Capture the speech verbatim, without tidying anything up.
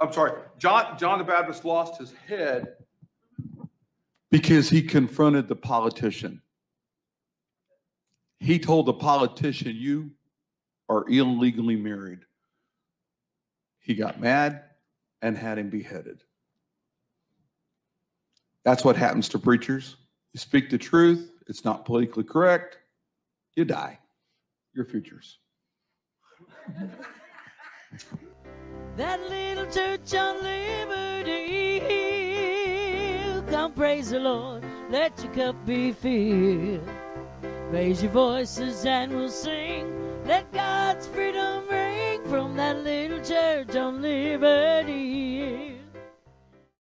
I'm sorry, John, John the Baptist lost his head because he confronted the politician. He told the politician, you are illegally married. He got mad and had him beheaded. That's what happens to preachers. You speak the truth, it's not politically correct, you die. Your futures. That little church on Liberty Hill, come praise the Lord, let your cup be filled. Raise your voices and we'll sing, let God's freedom ring from that little church on Liberty Hill.